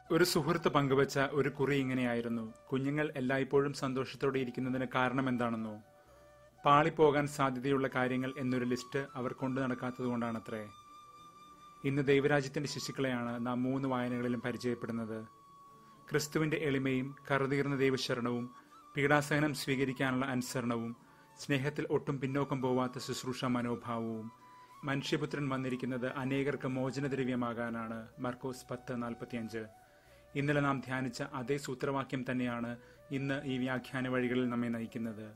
ഒരു സുഹൃത്ത് പങ്കുവച്ച ഒരു കുറി ഇങ്ങനെയായിരുന്നു: കുഞ്ഞുങ്ങൾ എല്ലായ്പ്പോഴും സന്തോഷത്തോടെ ഇരിക്കുന്നതിന് കാരണം എന്താണെന്നോ? പാളിപ്പോകാൻ സാധ്യതയുള്ള കാര്യങ്ങൾ എന്നൊരു ലിസ്റ്റ് അവർ കൊണ്ടു നടക്കാത്തതുകൊണ്ടാണത്രേ. ഇന്ന് ദൈവരാജ്യത്തിന്റെ ശിശുക്കളെയാണ് നാം 3 വായനകളിലും പരിചയപ്പെടുന്നത്. ക്രിസ്തുവിന്റെ എളിമയും കറുതീർന്ന ദൈവശരണവും, പീഡാസഹനം സ്വീകരിക്കാനുള്ള അനുസരണവും, സ്നേഹത്തിൽ ഒട്ടും പിന്നോക്കം പോവാത്ത ശുശ്രൂഷ മനോഭാവവും. മനുഷ്യപുത്രൻ വന്നിരിക്കുന്നത് അനേകർക്ക് മോചനദ്രവ്യമാകാനാണ്. മർക്കോസ് 10:45. ഇന്നലെ നാം ധ്യാനിച്ച അതേ സൂത്രവാക്യം തന്നെയാണ് ഇന്ന് ഈ വ്യാഖ്യാന വഴികളിൽ നമ്മെ നയിക്കുന്നത്.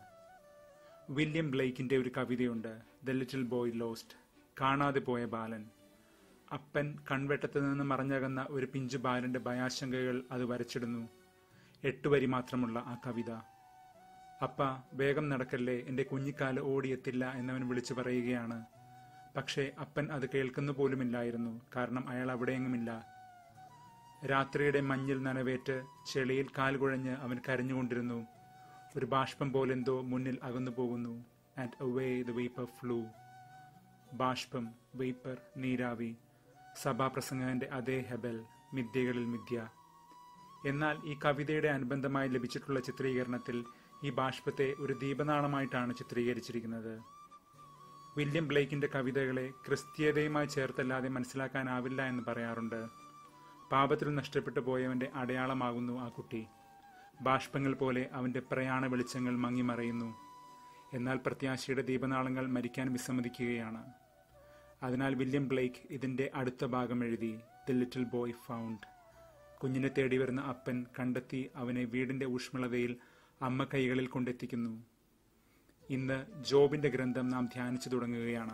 വില്യം ബ്ലെയ്ക്കിന്റെ ഒരു കവിതയുണ്ട്, ദ ലിറ്റിൽ ബോയ് ലോസ്റ്റ്, കാണാതെ പോയ ബാലൻ. അപ്പൻ കൺവെട്ടത്ത് നിന്ന് മറഞ്ഞകന്ന ഒരു പിഞ്ചു ബാലന്റെ ഭയാശങ്കകൾ അത് വരച്ചിടുന്നു. 8 വരി മാത്രമുള്ള ആ കവിത. അപ്പ, വേഗം നടക്കല്ലേ, എന്റെ കുഞ്ഞിക്കാല് ഓടിയെത്തില്ല എന്നവൻ വിളിച്ചു പറയുകയാണ്. പക്ഷേ അപ്പൻ അത് കേൾക്കുന്നു പോലുമില്ലായിരുന്നു. കാരണം അയാൾ അവിടെയെങ്ങുമില്ല. രാത്രിയുടെ മഞ്ഞിൽ നനവേറ്റ് ചെളിയിൽ കാൽ കുഴഞ്ഞ് അവൻ കരഞ്ഞുകൊണ്ടിരുന്നു. ഒരു ബാഷ്പം പോലെന്തോ മുന്നിൽ അകന്നു പോകുന്നു. And away the vapour flew. ബാഷ്പം, വേപ്പർ, നീരാവി. സഭാപ്രസംഗന്റെ അതേ ഹെബൽ, മിഥ്യകളിൽ മിഥ്യ. എന്നാൽ ഈ കവിതയുടെ അനുബന്ധമായി ലഭിച്ചിട്ടുള്ള ചിത്രീകരണത്തിൽ ഈ ബാഷ്പത്തെ ഒരു ദീപനാളമായിട്ടാണ് ചിത്രീകരിച്ചിരിക്കുന്നത്. വില്യം ബ്ലെയ്ക്കിന്റെ കവിതകളെ ക്രിസ്തീയതയുമായി ചേർത്തല്ലാതെ മനസ്സിലാക്കാനാവില്ല എന്ന് പറയാറുണ്ട്. പാപത്തിൽ നഷ്ടപ്പെട്ടു പോയവന്റെ അടയാളമാകുന്നു ആ കുട്ടി. ബാഷ്പങ്ങൾ പോലെ അവന്റെ പ്രയാണ വെളിച്ചങ്ങൾ മങ്ങിമറയുന്നു. എന്നാൽ പ്രത്യാശയുടെ ദീപനാളങ്ങൾ മരിക്കാൻ വിസമ്മതിക്കുകയാണ്. അതിനാൽ വില്യം ബ്ലെയ്ക്ക് ഇതിന്റെ അടുത്ത ഭാഗം എഴുതി, ദി ലിറ്റിൽ ബോയ് ഫൗണ്ട്. കുഞ്ഞിനെ തേടി വരുന്ന അപ്പൻ കണ്ടെത്തി അവനെ വീടിന്റെ ഊഷ്മളതയിൽ അമ്മ കൈകളിൽ കൊണ്ടെത്തിക്കുന്നു. ഇന്ന് ജോബിന്റെ ഗ്രന്ഥം നാം ധ്യാനിച്ചു തുടങ്ങുകയാണ്.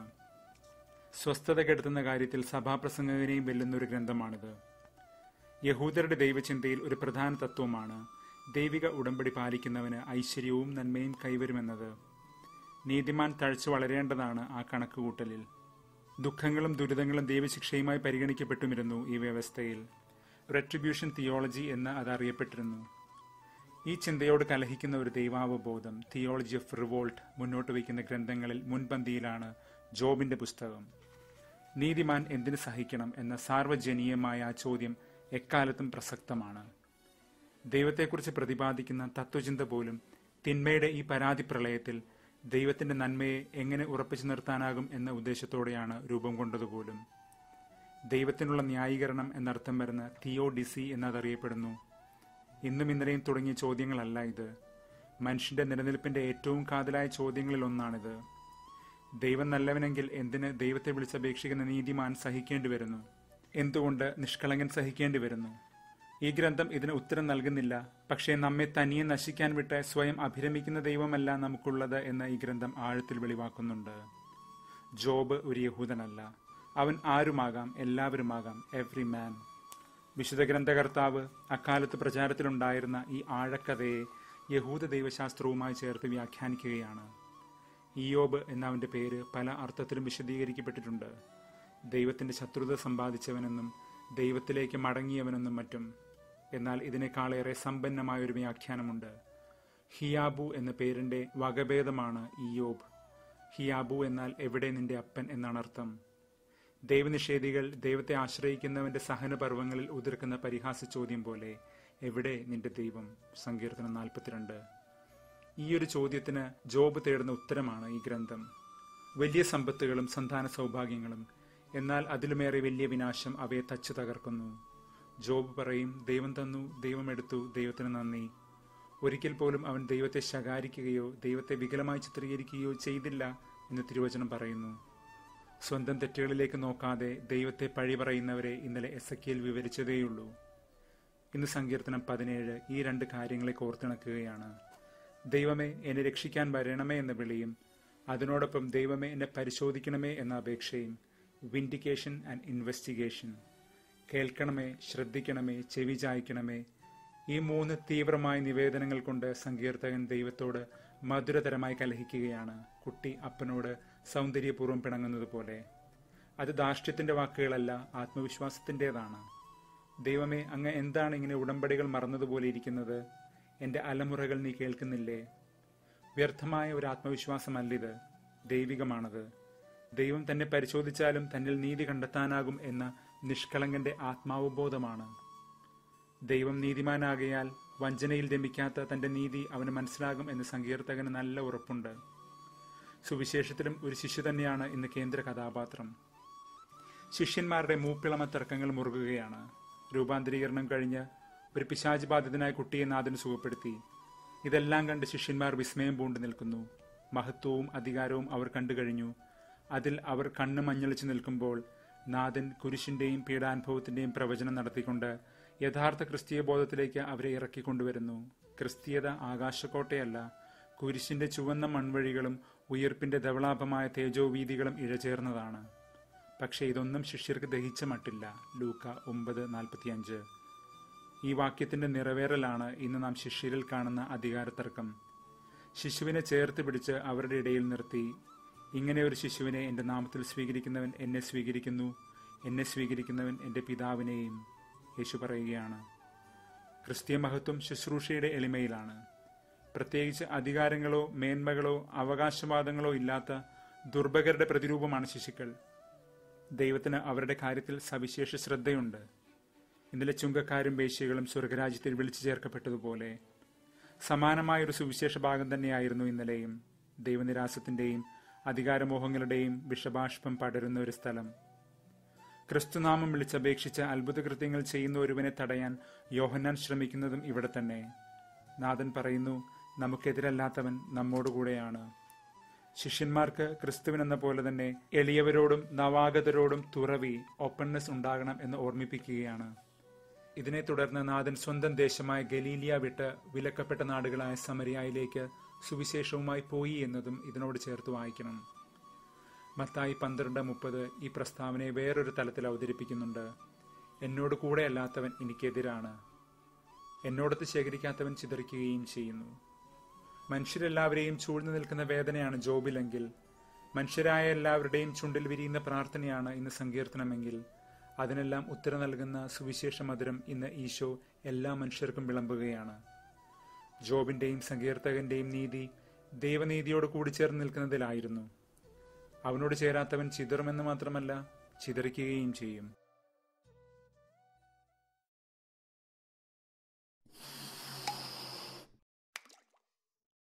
സ്വസ്ഥത കെടുത്തുന്ന കാര്യത്തിൽ സഭാപ്രസംഗകനെയും വെല്ലുന്നൊരു ഗ്രന്ഥമാണിത്. യഹൂദരുടെ ദൈവചിന്തയിൽ ഒരു പ്രധാന തത്വമാണ് ദൈവിക ഉടമ്പടി പാലിക്കുന്നവന് ഐശ്വര്യവും നന്മയും കൈവരുമെന്നത്. നീതിമാൻ തഴച്ചു വളരേണ്ടതാണ് ആ കണക്കുകൂട്ടലിൽ. ദുഃഖങ്ങളും ദുരിതങ്ങളും ദൈവശിക്ഷയുമായി പരിഗണിക്കപ്പെട്ടുമിരുന്നു ഈ വ്യവസ്ഥയിൽ. റെട്രിബ്യൂഷൻ തിയോളജി എന്ന് അതറിയപ്പെട്ടിരുന്നു. ഈ ചിന്തയോട് കലഹിക്കുന്ന ഒരു ദൈവാവബോധം, തിയോളജി ഓഫ് റിവോൾട്ട്, മുന്നോട്ട് വയ്ക്കുന്ന ഗ്രന്ഥങ്ങളിൽ മുൻപന്തിയിലാണ് ജോബിന്റെ പുസ്തകം. നീതിമാൻ എന്തിനു സഹിക്കണം എന്ന സാർവജനീയമായ ആ ചോദ്യം എക്കാലത്തും പ്രസക്തമാണ്. ദൈവത്തെക്കുറിച്ച് പ്രതിപാദിക്കുന്ന തത്വചിന്ത പോലും തിന്മയുടെ ഈ പരാതി പ്രളയത്തിൽ ദൈവത്തിന്റെ നന്മയെ എങ്ങനെ ഉറപ്പിച്ചു നിർത്താനാകും എന്ന ഉദ്ദേശത്തോടെയാണ് രൂപം കൊണ്ടതുപോലും. ദൈവത്തിനുള്ള ന്യായീകരണം എന്നർത്ഥം വരുന്ന തിയോഡിസി എന്നതറിയപ്പെടുന്നു. ഇന്നും ഇന്നലെയും തുടങ്ങിയ ചോദ്യങ്ങളല്ല ഇത്. മനുഷ്യന്റെ നിലനിൽപ്പിന്റെ ഏറ്റവും കാതലായ ചോദ്യങ്ങളിൽ ഒന്നാണിത്. ദൈവം നല്ലവനെങ്കിൽ എന്തിന് ദൈവത്തെ വിളിച്ചപേക്ഷിക്കുന്ന നീതിമാൻ സഹിക്കേണ്ടി വരുന്നു? എന്തുകൊണ്ട് നിഷ്കളങ്കൻ സഹിക്കേണ്ടി വരുന്നു? ഈ ഗ്രന്ഥം ഇതിന് ഉത്തരം നൽകുന്നില്ല. പക്ഷേ നമ്മെ തനിയെ നശിക്കാൻ വിട്ട് സ്വയം അഭിരമിക്കുന്ന ദൈവമല്ല നമുക്കുള്ളത് എന്ന് ഈ ഗ്രന്ഥം ആഴത്തിൽ വെളിവാക്കുന്നുണ്ട്. ജോബ് ഒരു യഹൂദനല്ല. അവൻ ആരുമാകാം, എല്ലാവരുമാകാം, എവ്രി മാൻ. വിശുദ്ധ ഗ്രന്ഥകർത്താവ് അക്കാലത്ത് പ്രചാരത്തിലുണ്ടായിരുന്ന ഈ ആഴക്കഥയെ യഹൂദ ദൈവശാസ്ത്രവുമായി ചേർത്ത് വ്യാഖ്യാനിക്കുകയാണ്. ഇയ്യോബ് എന്നവന്റെ പേര് പല അർത്ഥത്തിലും വിശദീകരിക്കപ്പെട്ടിട്ടുണ്ട്. ദൈവത്തിന്റെ ശത്രുത സമ്പാദിച്ചവനെന്നും ദൈവത്തിലേക്ക് മടങ്ങിയവനെന്നും മറ്റും. എന്നാൽ ഇതിനേക്കാളേറെ സമ്പന്നമായൊരു വ്യാഖ്യാനമുണ്ട്. ഹിയാബു എന്ന പേരിന്റെ വകഭേദമാണ് ഇയ്യോബ്. ഹിയാബു എന്നാൽ എവിടെ നിന്റെ അപ്പൻ എന്നാണ് അർത്ഥം. ദൈവനിഷേധികൾ ദൈവത്തെ ആശ്രയിക്കുന്നവന്റെ സഹനപർവങ്ങളിൽ ഉതിർക്കുന്ന പരിഹാസ ചോദ്യം പോലെ, എവിടെ നിന്റെ ദൈവം? സങ്കീർത്തനം 42. ഈയൊരു ചോദ്യത്തിന് ജോബ് തേടുന്ന ഉത്തരമാണ് ഈ ഗ്രന്ഥം. വലിയ സമ്പത്തുകളും സന്താന സൗഭാഗ്യങ്ങളും, എന്നാൽ അതിലുമേറെ വലിയ വിനാശം അവയെ തച്ചു തകർക്കുന്നു. ജോബ് പറയും, ദൈവം തന്നു, ദൈവം എടുത്തു, ദൈവത്തിന് നന്ദി. ഒരിക്കൽ പോലും അവൻ ദൈവത്തെ ശകാരിക്കുകയോ ദൈവത്തെ വികലമായി ചിത്രീകരിക്കുകയോ ചെയ്തില്ല എന്ന് തിരുവചനം പറയുന്നു. സ്വന്തം തെറ്റുകളിലേക്ക് നോക്കാതെ ദൈവത്തെ പഴി പറയുന്നവരെ ഇന്നലെ എസെക്കിയേൽ വിവരിച്ചതേയുള്ളൂ. ഇന്ന് സങ്കീർത്തനം 17 ഈ 2 കാര്യങ്ങളെ കോർത്തിണക്കുകയാണ്. ദൈവമേ, എന്നെ രക്ഷിക്കാൻ വരണമേ എന്ന വിളിയും അതിനോടൊപ്പം ദൈവമേ, എന്നെ പരിശോധിക്കണമേ എന്ന അപേക്ഷയും. Vindication and investigation. കേൾക്കണമേ, ശ്രദ്ധിക്കണമേ, ചെവി ചായ്ക്കണമേ. ഈ 3 തീവ്രമായ നിവേദനങ്ങൾ കൊണ്ട് സങ്കീർത്തകൻ ദൈവത്തോട് മധുരതരമായി കലഹിക്കുകയാണ്, കുട്ടി അപ്പനോട് സൗന്ദര്യപൂർവ്വം പിണങ്ങുന്നത് പോലെ. അത് ധാർഷ്ട്യത്തിന്റെ വാക്കുകളല്ല, ആത്മവിശ്വാസത്തിൻ്റെതാണ്. ദൈവമേ, അങ്ങ് എന്താണ് ഇങ്ങനെ ഉടമ്പടികൾ മറന്നതുപോലെ ഇരിക്കുന്നത്? എന്റെ അലമുറകൾ നീ കേൾക്കുന്നില്ലേ? വ്യർത്ഥമായ ഒരു ആത്മവിശ്വാസമല്ലിത്, ദൈവികമാണത്. ദൈവം തന്നെ പരിശോധിച്ചാലും തന്നിൽ നീതി കണ്ടെത്താനാകും എന്ന നിഷ്കളങ്കന്റെ ആത്മാവബോധമാണ്. ദൈവം നീതിമാനാകയാൽ വഞ്ചനയിൽ രമിക്കാത്ത തന്റെ നീതി അവന് മനസ്സിലാകും എന്ന് സങ്കീർത്തകന് നല്ല ഉറപ്പുണ്ട്. സുവിശേഷത്തിലും ഒരു ശിശു തന്നെയാണ് ഇന്ന് കേന്ദ്ര കഥാപാത്രം. ശിഷ്യന്മാരുടെ മൂപ്പിളമ തർക്കങ്ങൾ മുറുകുകയാണ്. രൂപാന്തരീകരണം കഴിഞ്ഞ് ഒരു പിശാച് ബാധിതനായ കുട്ടിയെ നാഥന് സുഖപ്പെടുത്തി. ഇതെല്ലാം കണ്ട് ശിഷ്യന്മാർ വിസ്മയം പൂണ്ടു നിൽക്കുന്നു. മഹത്വവും അധികാരവും അവർ കണ്ടു കഴിഞ്ഞു. അതിൽ അവർ കണ്ണ് മഞ്ഞളിച്ചു നിൽക്കുമ്പോൾ നാഥൻ കുരിശിന്റെയും പീഡാനുഭവത്തിന്റെയും പ്രവചനം നടത്തിക്കൊണ്ട് യഥാർത്ഥ ക്രിസ്തീയ ബോധത്തിലേക്ക് അവരെ ഇറക്കിക്കൊണ്ടുവരുന്നു. ക്രിസ്തീയത ആകാശക്കോട്ടയല്ല, കുരിശിന്റെ ചുവന്ന മൺവഴികളും ഉയർപ്പിന്റെ ധവളാഭമായ തേജോവീതികളും ഇഴചേർന്നതാണ്. പക്ഷെ ഇതൊന്നും ശിഷ്യർക്ക് ദഹിച്ച മട്ടില്ല. ലൂക്ക 9:45. ഈ വാക്യത്തിന്റെ നിറവേറലാണ് ഇന്ന് നാം ശിഷ്യരിൽ കാണുന്ന അധികാരത്തർക്കം. ശിശുവിനെ ചേർത്ത് പിടിച്ച് അവരുടെ ഇടയിൽ നിർത്തി, ഇങ്ങനെ ഒരു ശിശുവിനെ എന്റെ നാമത്തിൽ സ്വീകരിക്കുന്നവൻ എന്നെ സ്വീകരിക്കുന്നു, എന്നെ സ്വീകരിക്കുന്നവൻ എന്റെ പിതാവിനെയും. യേശു പറയുകയാണ്. ക്രിസ്തീയ മഹത്വം ശുശ്രൂഷയുടെ എളിമയിലാണ്. പ്രത്യേകിച്ച് അധികാരങ്ങളോ മേന്മകളോ അവകാശവാദങ്ങളോ ഇല്ലാത്ത ദുർഭകരുടെ പ്രതിരൂപമാണ് ശിശുക്കൾ. ദൈവത്തിന് അവരുടെ കാര്യത്തിൽ സവിശേഷ ശ്രദ്ധയുണ്ട്. ഇന്നലെ ചുങ്കക്കാരും വേശ്യകളും സ്വർഗരാജ്യത്തിൽ വിളിച്ചു ചേർക്കപ്പെട്ടതുപോലെ സമാനമായൊരു സുവിശേഷ ഭാഗം തന്നെയായിരുന്നു ഇന്നലെയും. ദൈവനിരാസത്തിന്റെയും അധികാരമോഹങ്ങളുടെയും വിഷബാഷ്പം പടരുന്ന ഒരു സ്ഥലം. ക്രിസ്തുനാമം വിളിച്ചപേക്ഷിച്ച് അത്ഭുതകൃത്യങ്ങൾ ചെയ്യുന്ന ഒരുവനെ തടയാൻ യോഹന്നാൻ ശ്രമിക്കുന്നതും ഇവിടെ തന്നെ. നാഥൻ പറയുന്നു, നമുക്കെതിരല്ലാത്തവൻ നമ്മോടുകൂടെയാണ്. ശിഷ്യന്മാർക്ക് ക്രിസ്തുവിനെന്ന പോലെ തന്നെ എളിയവരോടും നവാഗതരോടും തുറവി, ഓപ്പൺനെസ് ഉണ്ടാകണം എന്ന് ഓർമ്മിപ്പിക്കുകയാണ്. ഇതിനെ തുടർന്ന് നാഥൻ സ്വന്തം ദേശമായ ഗലീലിയ വിട്ട് വിലക്കപ്പെട്ട നാടുകളായ സമരിയയിലേക്ക് സുവിശേഷവുമായി പോയി എന്നതും ഇതിനോട് ചേർത്ത് വായിക്കണം. മത്തായി 12:30 ഈ പ്രസ്താവനയെ വേറൊരു തലത്തിൽ അവതരിപ്പിക്കുന്നുണ്ട്. എന്നോട് കൂടെ അല്ലാത്തവൻ എനിക്കെതിരാണ്, എന്നോടൊത്ത് ശേഖരിക്കാത്തവൻ ചിതറിക്കുകയും ചെയ്യുന്നു. മനുഷ്യരെല്ലാവരെയും ചൂഴ്ന്നു നിൽക്കുന്ന വേദനയാണ് ജോബിലെങ്കിൽ, മനുഷ്യരായ എല്ലാവരുടെയും ചുണ്ടിൽ വിരിയുന്ന പ്രാർത്ഥനയാണ് ഇന്ന് സങ്കീർത്തനമെങ്കിൽ, അതിനെല്ലാം ഉത്തരം നൽകുന്ന സുവിശേഷ മധുരം ഇന്ന് ഈശോ എല്ലാ മനുഷ്യർക്കും വിളമ്പുകയാണ്. ജോബിന്റെയും സങ്കീർത്തകന്റെയും നീതി ദൈവനീതിയോട് കൂടിച്ചേർന്ന് നിൽക്കുന്നതിലായിരുന്നു. അവനോട് ചേരാത്തവൻ ചിതറുമെന്ന് മാത്രമല്ല, ചിതറിക്കുകയും ചെയ്യും.